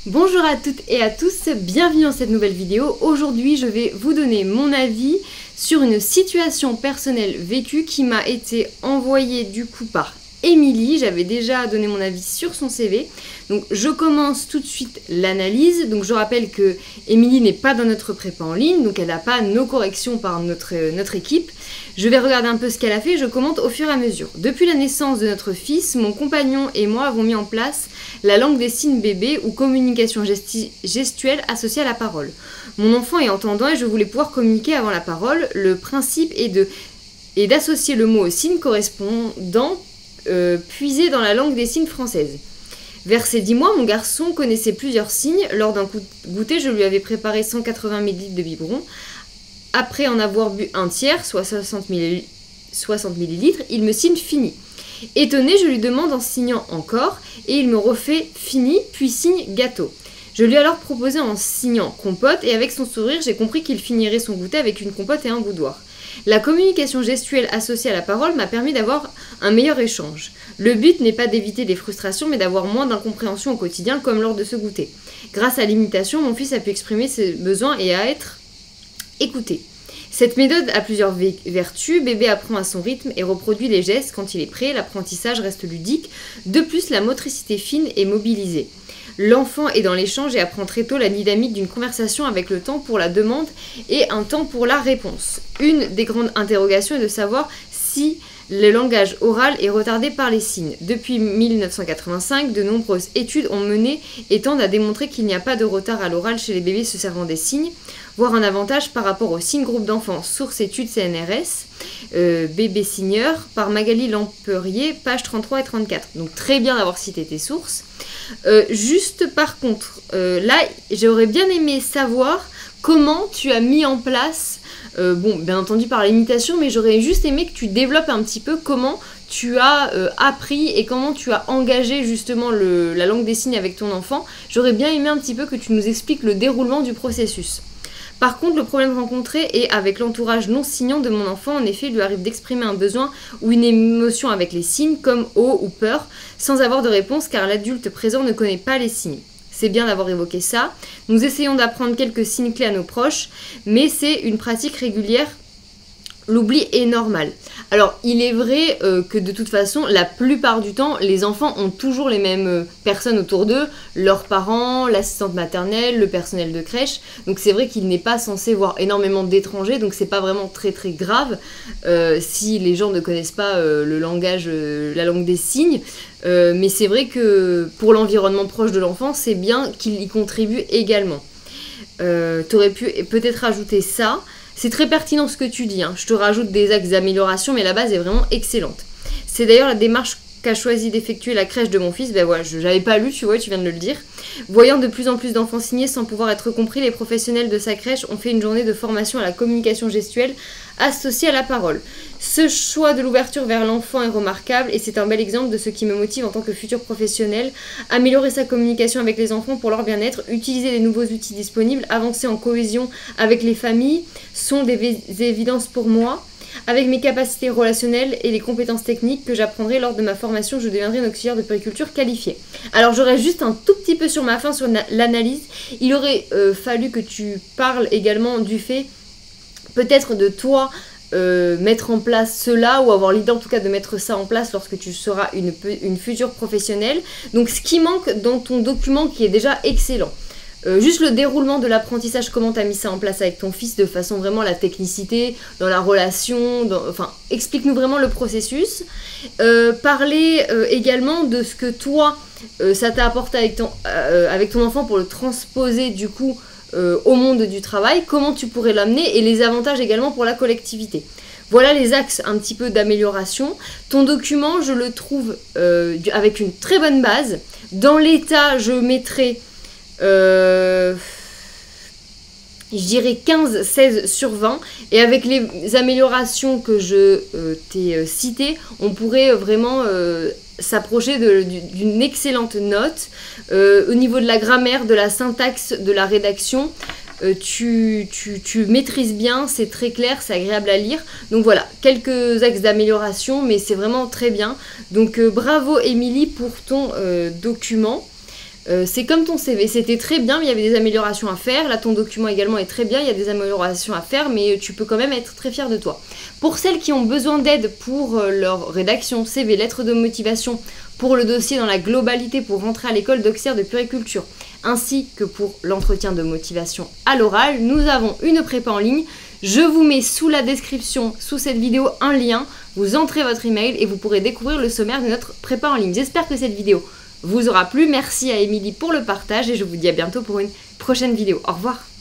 Bonjour à toutes et à tous, bienvenue dans cette nouvelle vidéo. Aujourd'hui je vais vous donner mon avis sur une situation personnelle vécue qui m'a été envoyée du coup par Émilie. J'avais déjà donné mon avis sur son CV. Donc je commence tout de suite l'analyse. Donc je rappelle que Émilie n'est pas dans notre prépa en ligne, donc elle n'a pas nos corrections par notre équipe. Je vais regarder un peu ce qu'elle a fait et je commente au fur et à mesure. Depuis la naissance de notre fils, mon compagnon et moi avons mis en place la langue des signes bébé ou communication gestuelle associée à la parole. Mon enfant est entendant et je voulais pouvoir communiquer avant la parole. Le principe est d'associer le mot au signe correspondant puisé dans la langue des signes française. Vers ses 10 mois, mon garçon connaissait plusieurs signes. Lors d'un goûter, je lui avais préparé 180 ml de biberon. Après en avoir bu un tiers, soit 60 ml, il me signe fini. Étonné, je lui demande en signant encore et il me refait fini, puis signe gâteau. Je lui ai alors proposé en signant compote et avec son sourire, j'ai compris qu'il finirait son goûter avec une compote et un boudoir. La communication gestuelle associée à la parole m'a permis d'avoir un meilleur échange. Le but n'est pas d'éviter des frustrations, mais d'avoir moins d'incompréhension au quotidien, comme lors de ce goûter. Grâce à l'imitation, mon fils a pu exprimer ses besoins et à être écouté. Cette méthode a plusieurs vertus. Bébé apprend à son rythme et reproduit les gestes quand il est prêt. L'apprentissage reste ludique. De plus, la motricité fine est mobilisée. L'enfant est dans l'échange et apprend très tôt la dynamique d'une conversation avec le temps pour la demande et un temps pour la réponse. Une des grandes interrogations est de savoir si le langage oral est retardé par les signes. Depuis 1985, de nombreuses études ont mené et tendent à démontrer qu'il n'y a pas de retard à l'oral chez les bébés se servant des signes, voire un avantage par rapport aux signes groupe d'enfants. Source études CNRS, bébé signeur, par Magali Lamperier, page 33 et 34. Donc très bien d'avoir cité tes sources. Juste par contre, là j'aurais bien aimé savoir comment tu as mis en place, bon bien entendu par l'imitation, mais j'aurais juste aimé que tu développes un petit peu comment tu as appris et comment tu as engagé justement la langue des signes avec ton enfant. J'aurais bien aimé un petit peu que tu nous expliques le déroulement du processus. Par contre, le problème rencontré est avec l'entourage non signant de mon enfant. En effet, il lui arrive d'exprimer un besoin ou une émotion avec les signes, comme haut ou peur, sans avoir de réponse car l'adulte présent ne connaît pas les signes. C'est bien d'avoir évoqué ça. Nous essayons d'apprendre quelques signes clés à nos proches, mais c'est une pratique régulière. L'oubli est normal. Alors, il est vrai que de toute façon, la plupart du temps, les enfants ont toujours les mêmes personnes autour d'eux, leurs parents, l'assistante maternelle, le personnel de crèche. Donc c'est vrai qu'il n'est pas censé voir énormément d'étrangers, donc c'est pas vraiment très très grave si les gens ne connaissent pas le langage, la langue des signes. Mais c'est vrai que pour l'environnement proche de l'enfant, c'est bien qu'il y contribue également. T'aurais pu peut-être ajouter ça. C'est très pertinent ce que tu dis, hein. Je te rajoute des axes d'amélioration, mais la base est vraiment excellente. C'est d'ailleurs la démarche qu'a choisi d'effectuer la crèche de mon fils. Ben voilà, je n'avais pas lu, tu vois, tu viens de le dire. Voyant de plus en plus d'enfants signés sans pouvoir être compris, les professionnels de sa crèche ont fait une journée de formation à la communication gestuelle associée à la parole. Ce choix de l'ouverture vers l'enfant est remarquable et c'est un bel exemple de ce qui me motive en tant que futur professionnel. Améliorer sa communication avec les enfants pour leur bien-être, utiliser les nouveaux outils disponibles, avancer en cohésion avec les familles sont des évidences pour moi. Avec mes capacités relationnelles et les compétences techniques que j'apprendrai lors de ma formation, je deviendrai une auxiliaire de puériculture qualifiée. Alors j'aurais juste un tout petit peu sur ma fin sur l'analyse. Il aurait fallu que tu parles également du fait peut-être de toi mettre en place cela ou avoir l'idée en tout cas de mettre ça en place lorsque tu seras une future professionnelle. Donc ce qui manque dans ton document qui est déjà excellent. Juste le déroulement de l'apprentissage, comment tu as mis ça en place avec ton fils de façon vraiment la technicité, dans la relation, enfin explique-nous vraiment le processus. Parler également de ce que toi, ça t'a apporté avec ton enfant pour le transposer du coup au monde du travail, comment tu pourrais l'amener et les avantages également pour la collectivité. Voilà les axes un petit peu d'amélioration. Ton document, je le trouve avec une très bonne base. Dans l'état, je mettrai... je dirais 15-16 sur 20 et avec les améliorations que je t'ai citées, on pourrait vraiment s'approcher d'une excellente note. Au niveau de la grammaire, de la syntaxe, de la rédaction, tu maîtrises bien, c'est très clair, c'est agréable à lire. Donc voilà, quelques axes d'amélioration, mais c'est vraiment très bien. Donc bravo Émilie pour ton document. c'est comme ton CV, c'était très bien, mais il y avait des améliorations à faire. Là, ton document également est très bien, il y a des améliorations à faire, mais tu peux quand même être très fier de toi. Pour celles qui ont besoin d'aide pour leur rédaction, CV, lettre de motivation, pour le dossier dans la globalité pour rentrer à l'école d'auxiliaire de puériculture, ainsi que pour l'entretien de motivation à l'oral, nous avons une prépa en ligne. Je vous mets sous la description, sous cette vidéo, un lien. Vous entrez votre email et vous pourrez découvrir le sommaire de notre prépa en ligne. J'espère que cette vidéo vous aura plu. Merci à Émilie pour le partage et je vous dis à bientôt pour une prochaine vidéo. Au revoir.